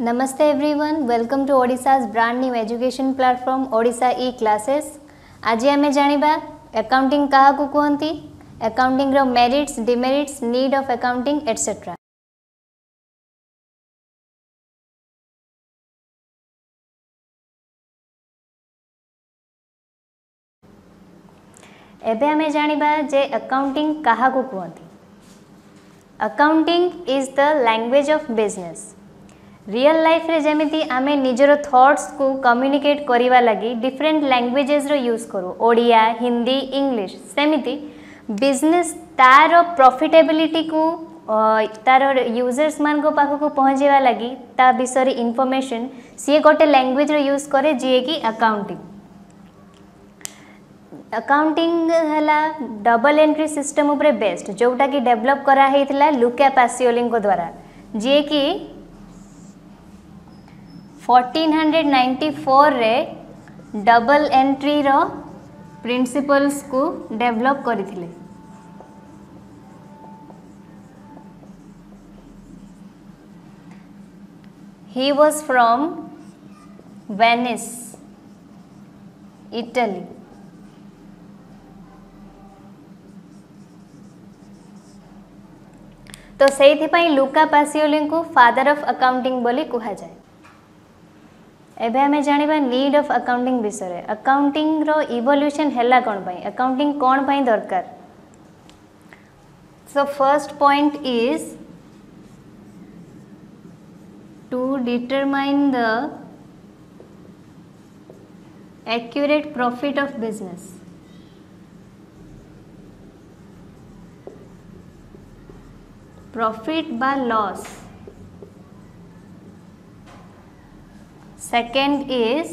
नमस्ते everyone, welcome to Odisha's brand new education platform Odisha E classes. आज आम जानिबा अकाउंटिंग क्या कहती, अकाउंटिंग रो merits, demerits, need of accounting etcetera. एबे आम जानिबा जे अकाउंटिंग क्या कहती। Accounting is the language of business. Real life रे जेमिति आमे निजर थॉट्स को कम्युनिकेट करिवा लगी डिफरेंट लैंग्वेजेस रो यूज करू, ओडिया, हिंदी, इंग्लिश। सेमिति बिजनेस तार प्रॉफिटेबिलिटी को तार यूजर्स मान को पाख को पहुँचेवा लगी ता विषय इनफॉरमेशन सी गोटे लैंग्वेज रो यूज करे जी कि अकाउंटिंग। अकाउंटिंग हैला डबल एंट्री सिस्टम उपरे बेस्ड, जोटा कि डेवलप करा हेतिला लुका पासियोली द्वारा, जी कि 1494 रे डबल एंट्री रो प्रिंसिपल्स को डेवलप करथिले। He was from Venice, Italy. तो से लुका पासियोली को फादर ऑफ अकाउंटिंग बोली कहा जाए। एबे हमें जानिबा नीड ऑफ अकाउंटिंग विषय। अकाउंटिंग रो इवोल्यूशन हैला कोन पई, अकाउंटिंग कोन पई दरकार। So first point is to determine the accurate profit of business. Profit बा loss. Second is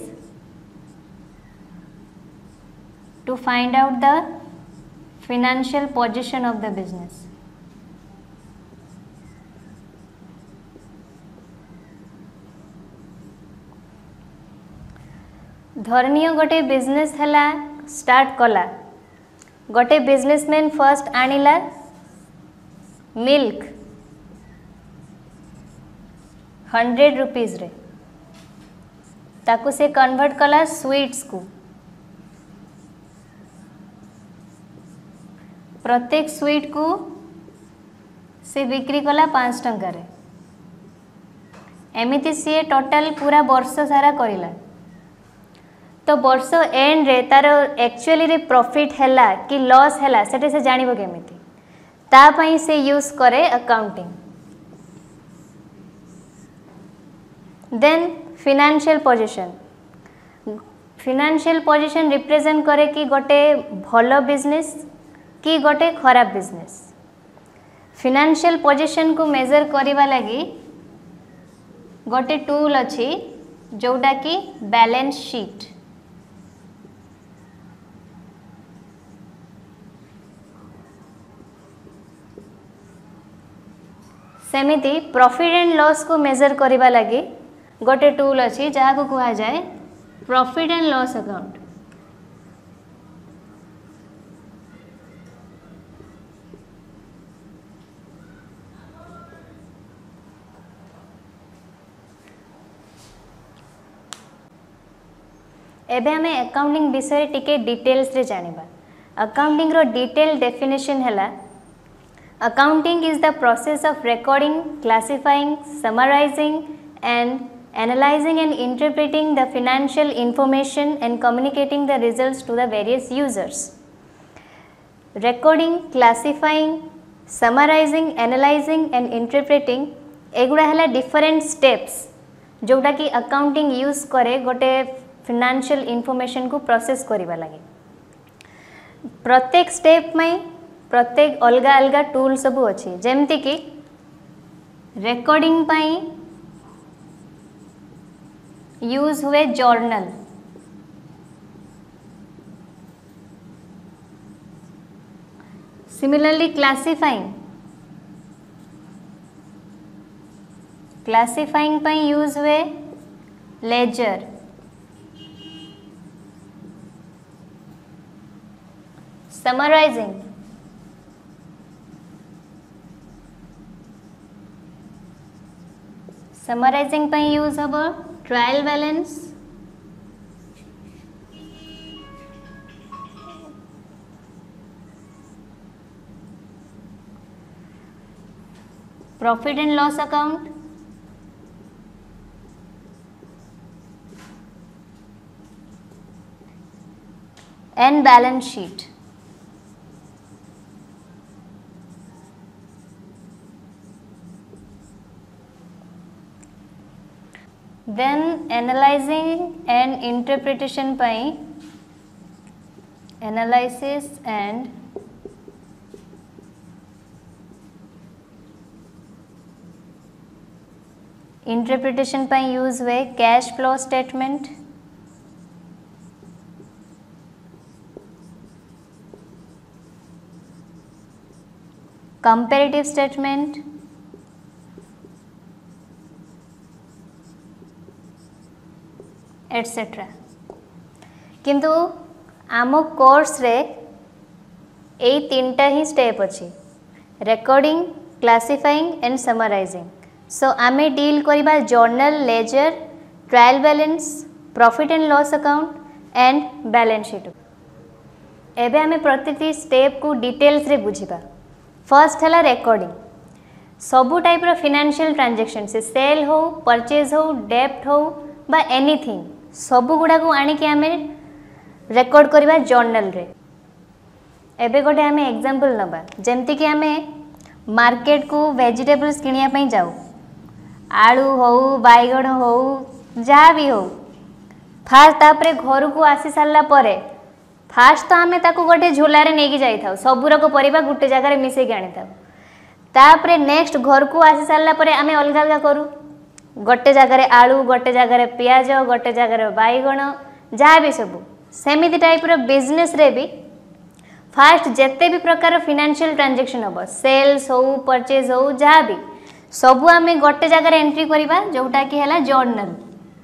to find out the financial position of the business. धरनीय गोटे बिजनेस हला स्टार्ट कला, गोटे बिजनेसमैन फर्स्ट आनिला मिल्क 100 रुपीज रे, ताकू से कन्वर्ट कला स्वीट्स को। प्रत्येक स्वीट को से बिक्री कला 5 टंका रे। एमिति सी टोटल पूरा वर्ष सारा करिला। तो वर्ष एंड रे तार एक्चुअली रे प्रॉफिट हैला कि लॉस हैला सेटे से जानिबो केमिति, ता पई से यूज करे accounting. Then financial position. Financial position represent करे कि गोटे भलो बिजनेस कि गोटे खराब बिजनेस। फिनान्शियल पोजीशन को मेजर करिवा लगी गोटे टूल अछि जोटा कि बैलेंस शीट। सेमिति प्रॉफिट एंड लॉस को मेजर करिवा लगी गोटे टूल अच्छी जहाँ को कहा जाए प्रॉफिट एंड लॉस अकाउंट। एबे हमें अकाउंटिंग विषय टिके डिटेल्स रे जानिबा। अकाउंटिंग रो डिटेल डेफिनेशन हैला accounting is the process of recording, classifying, summarising and analyzing and interpreting the financial information and communicating the results to the various users. Recording, classifying, summarizing, analyzing and interpreting एगुड़ा है different steps जोटा कि accounting use करे गोटे financial information को process करिवा लगे। प्रत्येक step में प्रत्येक अलगा अलगा tool सबु अच्छी, जेमती कि recording पाई यूज हुए जर्नल। सिमिलरली क्लासिफाइंग पर यूज हुए लेजर। समराइजिंग समराइजिंग पे यूज हम trial balance, profit and loss account, and balance sheet. Then analyzing and interpretation by analysis and interpretation by use हुए cash flow statement, comparative statement, etcetera. किंतु आम course रे यही तीनटा ही स्टेप अच्छी, recording, classifying and summarising. So आमे deal करबा journal, ledger, trial balance, profit and loss account and balance sheet. एबे आमे प्रति स्टेप को डिटेल्स रे बुझिबा। फर्स्ट है रेकॉर्डिंग। सबू टाइप रो फाइनेंशियल ट्रांजैक्शन से सेल हो, परचेज हो, डेप्ट हो बा एनीथिंग सबू गुड़ा को आनिक आमे रेकॉर्ड करबा जर्नल रे। एबे गोटे आमे एग्जांपल नबा, जेमती कि आमे मार्केट को वेजिटेबल्स किनिया पई जाऊ, आलू हो, बैगण हो, जहाँ भी हो, फास्ट तापरे घर को आसी सारला परे फास्ट तो आमे ताको गोटे झोला रे नेकी जाई थाउ, सबुरक परिबा गुटे जगह रे मिसे के आनी थाउ। तापरे नेक्स्ट घर को आसी सारला परे आमे अलगा अलगा करू, गोटे जगह आलू, गोटे जगह पियाज, गोटे जगह बैगण, जहाँ भी सब सेमिति टाइप रो बिजनेस रे भी फास्ट जेते भी प्रकार फाइनेंशियल ट्रांजैक्शन हम, सेल्स हो, परचेज हो, जहाँ भी सबू आमे गोटे जगह एंट्री करवा जोटा कि है जर्नल।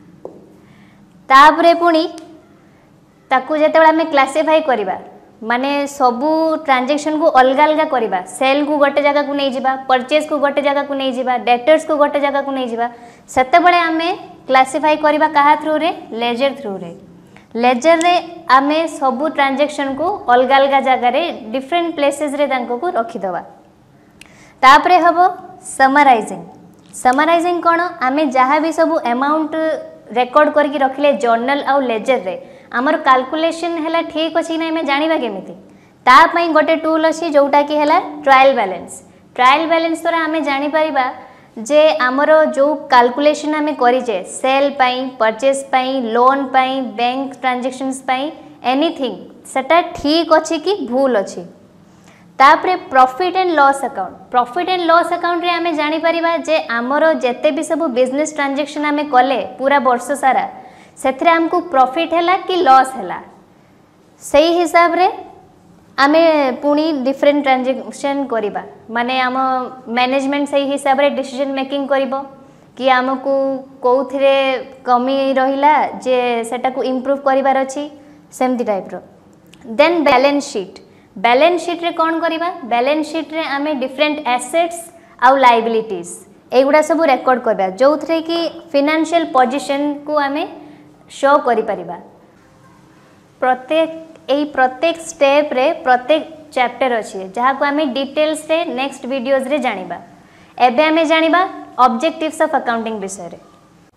तापरे पुणी ताकू जेतेबेले आमे क्लासिफाई करवा माने सबू ट्रांजैक्शन को अलग अलग करवा, सेल को गोटे जगह को नहीं जिबा, परचेज को गोटे जगह को नहीं जिबा, डेटर्स को गोटे जगह को नहीं जिबा, सेतेबेले आमे क्लासिफाई करवा कहा थ्रू रे, लेजर थ्रू रे। लेजर रे आमे सबू ट्रांजैक्शन को अलग अलग जगह रे डिफरेंट प्लेसेस रे तांको को रखी दवा। तापरे हबो समराइजिंग। समराइजिंग कोन, आमे जहाँ भी सबू अमाउंट रेकॉर्ड करके रखले जर्नल आउ लेजर रे आमर कैलकुलेशन है ठीक अच्छी ना जाना केमिति, तापाई गोटे टूल अच्छी जोटा कि है ट्रायल बैलेंस। ट्रायल बैलेंस द्वारा आमे जानी परिबा जे आमर जो कैलकुलेशन आमे करिजे सेल पाई, परचेज पाई, लोन पाई, बैंक ट्रांजैक्शंस पाई, एनीथिंग सेटा ठीक अच्छी कि भूल अच्छी। तापरे profit and loss account. Profit and loss account रे आमे जानी परिबा जे आमर जेते भी सब बिजनेस ट्रांजैक्शन आमे कले पूरा वर्ष सारा सेथरे हमको प्रॉफिट हैला कि लॉस हैला, सही हिसाब रे आमे पुणी डिफरेंट ट्रांजैक्शन करिबा। माने आम मैनेजमेंट सही हिसाब रे डिसीजन मेकिंग करिबो कि आमको कोउथिरे कमी रहिला जे सेटा को इंप्रूव करिवार अछि, सेमती टाइप रो। Then balance sheet. Balance sheet रे कौन करिबा, बैलेंस शीट रे आमे डिफरेंट एसेट्स आउ लायबिलिटीज एगुड़ा सब रेकॉर्ड करबा जोथरे कि फाइनेंशियल पोजीशन को आमे शो करि परिबा। प्रत्येक स्टेप रे प्रत्येक चैप्टर अच्छी जहाँ को आमे डिटेल्स रे नेक्स्ट वीडियोज रे जानिबा। एबे आमे जानिबा ऑब्जेक्टिव्स ऑफ अकाउंटिंग विषय रे।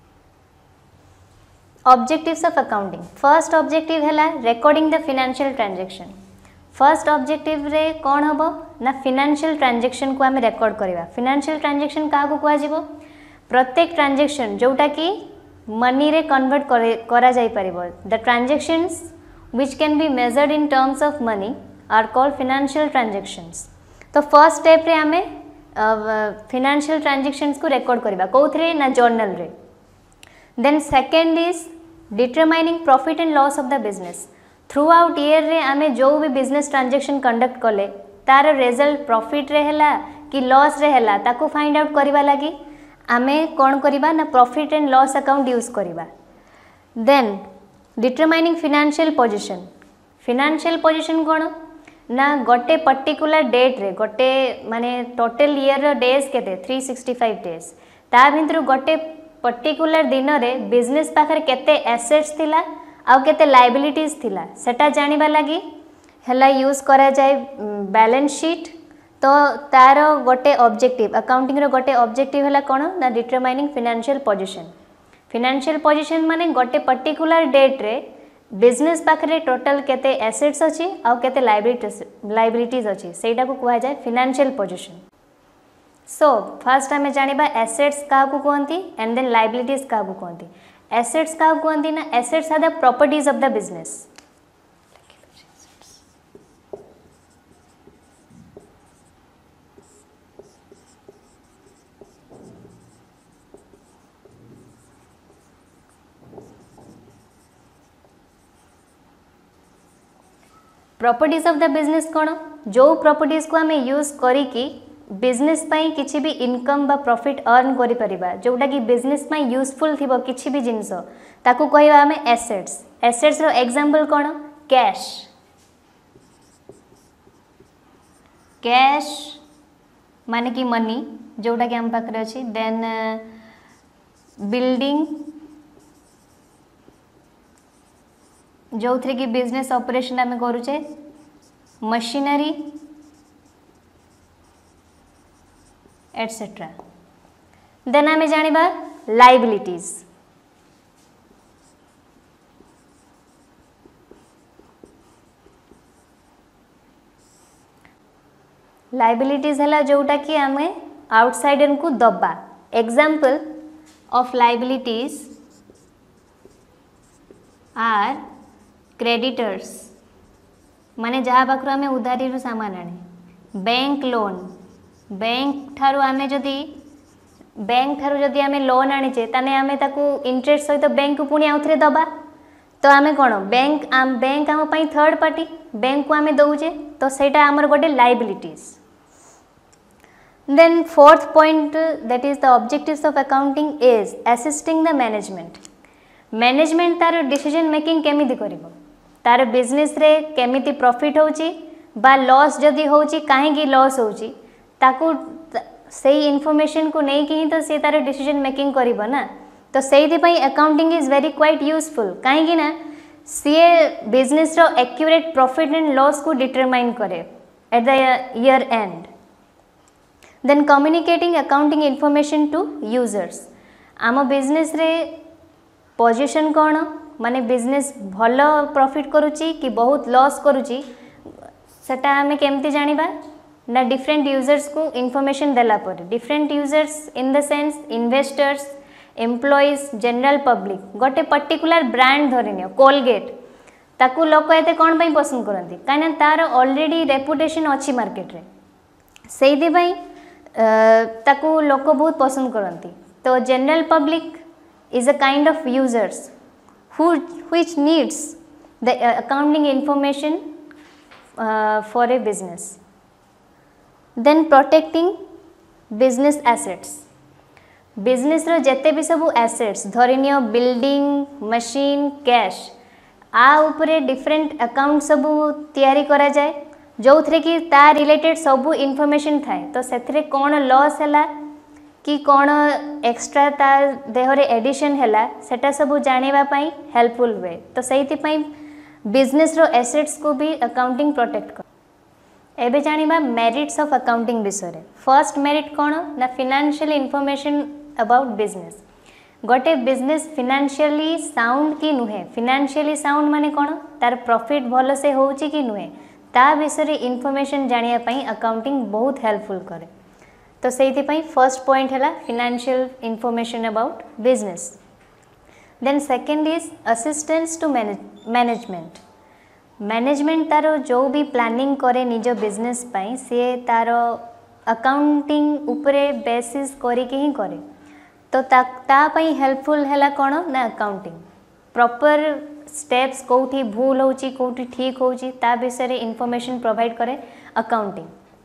Objectives of accounting. First objective हैला recording the financial transaction. First objective रे कौन हबो ना फाइनेंशियल ट्रांजैक्शन को आमे रेकॉर्ड करबा। फाइनेंशियल ट्रांजैक्शन का को कुआ जिवो, प्रत्येक ट्रांजैक्शन जोटा कि मनी रे कन्वर्ट करा जाई परिबो। The transactions which can be measured in terms of money are called financial transactions। तो फर्स्ट स्टेप रे आमे फाइनेंशियल ट्रांजैक्शंस को रेकॉर्ड करबा कोथरे ना जर्नल रे। Then second is determining profit and loss of the business. Throughout year रे आमे जो भी बिजनेस ट्रांजैक्शन कंडक्ट कले तार रिजल्ट प्रॉफिट रे हैला कि लॉस रे हैला ताको फाइंड आउट करबा लागि आमे कोन करबा ना profit and loss account use करबा। Then determining financial position. Financial position कौन ना गोटे पर्टिकुलर डेट रे गोटे माने टोटल ईयर रो डेज केते 365 डेज ता भितर गोटे पर्टिकुलर दिन रे बिजनेस पाखर केते एसेट्स थिला आ केते लायबिलिटीज थिला सेटा जानिबा लागि हला यूज करा जाय बैलेंस शीट। तो तार गोटे ऑब्जेक्टिव अकाउंटिंग रो गोटे ऑब्जेक्टिव हला कोन ना determining financial position. Financial position माने गोटे पर्टिकुलर डेट रे बिजनेस पाखरे टोटल केते एसेट्स अछि आ केते लायबिलिटीज अछि सेटा को कहै जाय फाइनेंशियल पोजीशन। सो फर्स्ट हमें जानिबा एसेट्स का को कहंती एंड देन लायबिलिटीज का को कहंती। एसेट्स का को कहंती ना assets are the properties of the business. Properties of the business कौन जो प्रॉपर्टीज को आम यूज करी बिजनेस पाई किछि भी इनकम बा प्रॉफिट अर्न करि परिबा जोटा कि बिजनेस पाई यूजफुल थिबो किछि भी जिंस ताकू कहबा आम एसेट्स। एसेट्स रो एग्जांपल कौन कैश। कैश माने कि मनी जोटा कि हम पाखरे अछि। देन बिल्डिंग जो थे कि बिजनेस ऑपरेशन आम करुचे। Machinery etcetera. देन आम जानिबा लायबिलिटीज। लायबिलिटीज है जोटा कि आम आउटसाइडर को दबा। Example of liabilities are creditors माने जहाँ पाखर आम उधारी सामान आने। बैंक लोन बैंक ठारू आमे जदि आमे लोन आनीचे ताने आमे ताकू इंटरेस्ट सहित बैंक को पुणी आउथरे दबा। तो आमे कौन बैंक आम पई थर्ड पार्टी बैंक को आमे दउचे तो सेटा आमर गोटे liabilities. Then fourth point that is the objectives of accounting is assisting the management. Management तार डिसीजन मेकिंग केमिति करिवो तार बिजनेस रे केमिति प्रॉफिट होची बा लॉस जदि होची काहेकि लॉस होची ताकू सही इन्फॉर्मेशन को नहीं कि तो सी तार डिसीजन मेकिंग करिवो ना। तो सेहि पई accounting is very quite useful काहेकि ना सी बिजनेस रो एक्यूरेट प्रॉफिट एंड लॉस को डिटरमाइन करे at the year end. Then communicating accounting information to users. आम बिजनेस रे पोजीशन कौन माने बिजनेस भल प्रॉफिट करुची कि बहुत लॉस करुची सेटा आमे केमती जानिबा ना डिफरेंट यूजर्स को इन्फॉर्मेशन देला पर। Different users in the sense investors employees general public. गोटे पर्टिकुलर ब्रांड धरिनियो कोलगेट ताकू लोक एते कौन पई पसंद करंती काना तार ऑलरेडी रेपुटेशन अछि मार्केट रे सेहि पई ताकू लोक बहुत पसंद करंती। तो general public is a kind of users which needs the accounting information for a business. Then protecting business assets. Business रो जेते भी सब एसेट्स धरिनियो बिल्डिंग मशीन कैश आ उपरे डिफरेंट अकाउंट सब तैयारी करा जाए जो थे कि ता रिलेटेड सब इनफॉरमेशन थाए। तो से कौन लॉस है कि कौन एक्स्ट्रा ता देहरे एडिशन है सेटा सब जानिबा पई हेल्पफुल हुए। तो से बिजनेस रो एसेट्स को भी अकाउंटिंग प्रोटेक्ट कर। एबे जानिबा मेरिट्स ऑफ अकाउंटिंग विषय। फर्स्ट मेरिट कौन ना फाइनेंशियल इन्फॉर्मेशन अबाउट बिजनेस। गोटे बिजनेस फाइनेंशियली साउंड कि नुहे। फाइनेंशियली साउंड माने कौन तार प्रॉफिट भल से होउची कि नुहे ता विषय इन्फॉर्मेशन जानिया पई अकाउंटिंग बहुत हेल्पफुल करे। तो से फर्स्ट पॉइंट है financial information about business. Then second is assistance to management. Management तार जो भी प्लानिंग करे निज बिजनेस पाई सी तार अकाउंटिंग उपरे बेसिस करके ही करे। तो ता पई हेल्पफुल है कौन ना अकाउंटिंग प्रॉपर स्टेप्स कौटी भूल होची कौटी ठीक होची ता विषय इन्फॉर्मेशन प्रोवाइड करे अकाउंटिंग।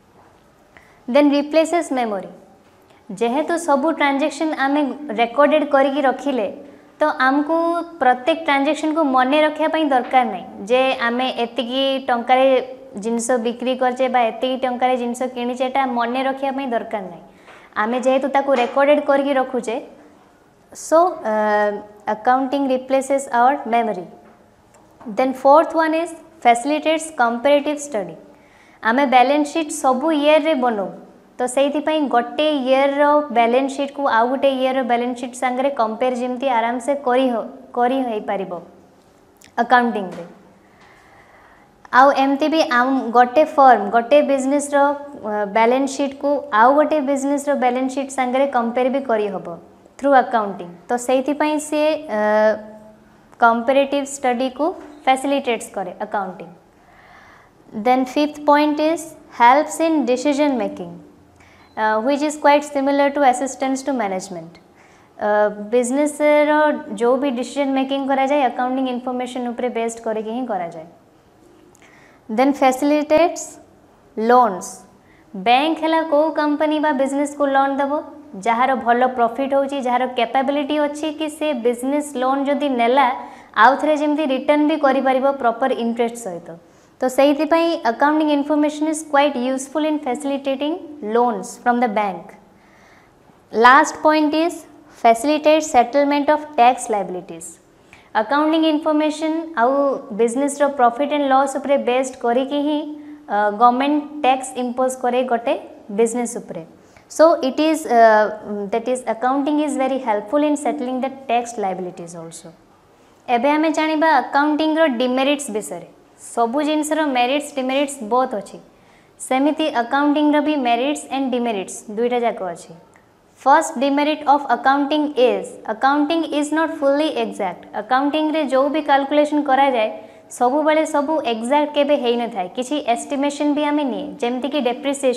Then replaces memory. जेहेतु सबू ट्रांजेक्शन आमे रेकॉर्डेड करके रखिले तो आमको प्रत्येक ट्रांजेक्शन को मने रखिया पई दरकार नहीं जे आमे एतिकी टंकारे जिनस बिक्री करचे बा एतिक टंकार जिनस किणीचे एटा मन रखिया पई दरकार नहीं आमे जेहेतु ताकू रेकॉर्डेड करके रखुचे so accounting replaces our memory. Then fourth one is facilitates comparative study. आमे बैलेंस शीट सबु ईयर रे बनाऊ तो से गोटे ईयर रो बैलेंस शीट को आउ गोटे ईयर रो बैलेंस शीट संगे कंपेयर जमती आराम से करी हो पारिबो अकाउंटिंग रे। आउ एमती भी आम गोटे फर्म गोटे बिजनेस रो बैलेंस शीट को आउ गोटे बिजनेस रो बैलेंस शीट संगे कंपेयर भी करी होबो थ्रू अकाउंटिंग। तो से सी कंपैरेटिव स्टडी को फैसिलिटेट्स करे accounting. Then fifth point is helps in decision making which is quite similar to assistance to management. Business रो जो भी डिसीजन मेकिंग करा जाए अकाउंटिंग इन्फॉर्मेशन ऊपर बेस्ड करके ही करा जाए। Then facilitates loans. बैंक है को कंपनी बा बिजनेस को लोन देव जार भल प्रॉफिट होची जार कैपेबिलिटी अच्छी कि से बिजनेस लोन जदि नेला आउ थे जमी रिटर्न भी करि परिबो प्रॉपर इंटरेस्ट सहित। तो से accounting information is quite useful in facilitating loans from the bank. Last point is facilitate settlement of tax liabilities. Accounting information आउ बिजनेस रो प्रॉफिट एंड लॉस उपरे बेस्ड करिकी ही गवर्नमेंट टैक्स इम्पोज करे गोटे बिजनेस उपरे। So it is that is accounting is very helpful in settling the tax liabilities also। एबे हमें जानिबा अकाउंटिंग रो डिमेरिट्स विषय। सबु जिनस रो मेरिट्स डिमेरिट्स बहुत अच्छी सेमिति अकाउंटिंग रो भी मेरिट्स एंड डिमेरिट्स दुईटा जाक अच्छी। First demerit of accounting is not fully exact. Accounting रे जो भी कैलकुलेशन करा जाए सबु बेले सबु एग्जैक्ट केबे हेई न थाए किछि एस्टिमेशन भी हमें नहीं जेमति कि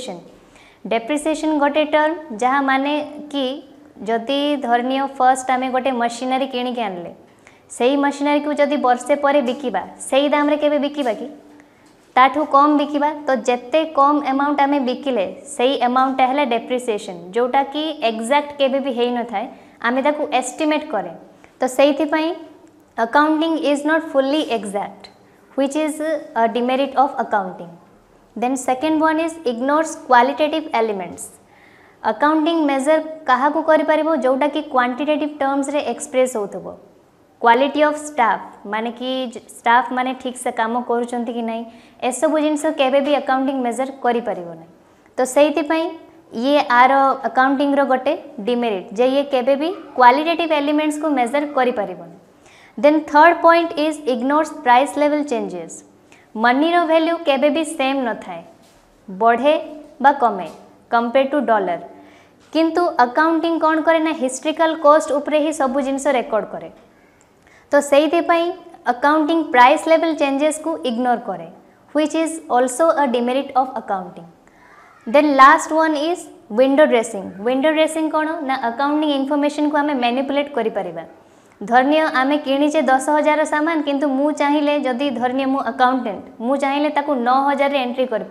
डेप्रिसिएशन गोटे टर्म जहाँ माने कि जदि धरनीय फर्स्ट आमे गोटे मशीनरी किणिक आनले से मशीनरी को जदि वर्षे पर बिकिबा से दाम रे केबे बिकिबा कि ताठू कम बिकिबा तो जेते कम अमाउंट आमे बिकिले से अमाउंट है डेप्रिसिएशन जोटा कि एग्जैक्ट केबे भी हेई न थाए आमे ताकू एस्टिमेट करे। तो सेइथि पई accounting is not fully exact which is a demerit of accounting. Then second one is ignores qualitative elements. Accounting measure क्या करि परिबो जोटा कि क्वांटिटेटिव टर्म्स रे एक्सप्रेस होथबो। क्वालिटी ऑफ स्टाफ माने कि स्टाफ माने ठीक से काम करूचंती कि नहीं ए सब जिनस केबे भी अकाउंटिंग मेजर करि परिबो नहीं। तो सेइथि पई ये आर अकाउंटिंग रो गोटे डिमेरिट जे ये केबे भी क्वालिटेटिव एलिमेंट्स को मेजर करि परिबो नहीं। Then third point is ignores price level changes. Money रो वैल्यू केबे भी सेम न थाए बढ़े बा कमे कंपेयर टू डॉलर किंतु अकाउंटिंग कौन करे ना हिस्ट्रिकल कॉस्ट उपरे ही सब जिनस रेकॉर्ड करे। तो सेइथि पई अकाउंटिंग प्राइस लेवल चेंजेस को इग्नोर करे which is also a demerit of accounting. Then last one is window dressing. Window dressing कौन ना अकाउंटिंग इन्फॉर्मेशन को आमे मैनिपुलेट करि परिबा। धरनीय आमे किणीचे 10,000 सामान किंतु मु चाहिए जदि धरनीय मु अकाउंटेंट मु चाहिए ताकू 9,000 एंट्री कर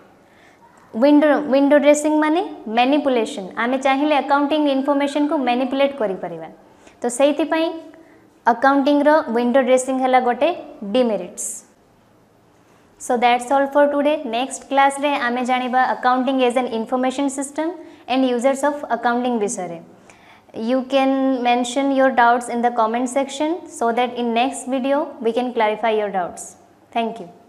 परिमी। विंडो ड्रेसिंग माने मैनिपुलेशन आमे चाहिए अकाउंटिंग इन्फॉर्मेशन को मैनिपुलेट करि परिबा। तो सेइथि पई अकाउंटिंग रो विंडो ड्रेसिंग हला गोटे demerits. So that's all for today. Next class रे आमे जानिबा accounting as an information system and users of accounting विषय। You can mention your doubts in the comment section so that in next video we can clarify your doubts. Thank you.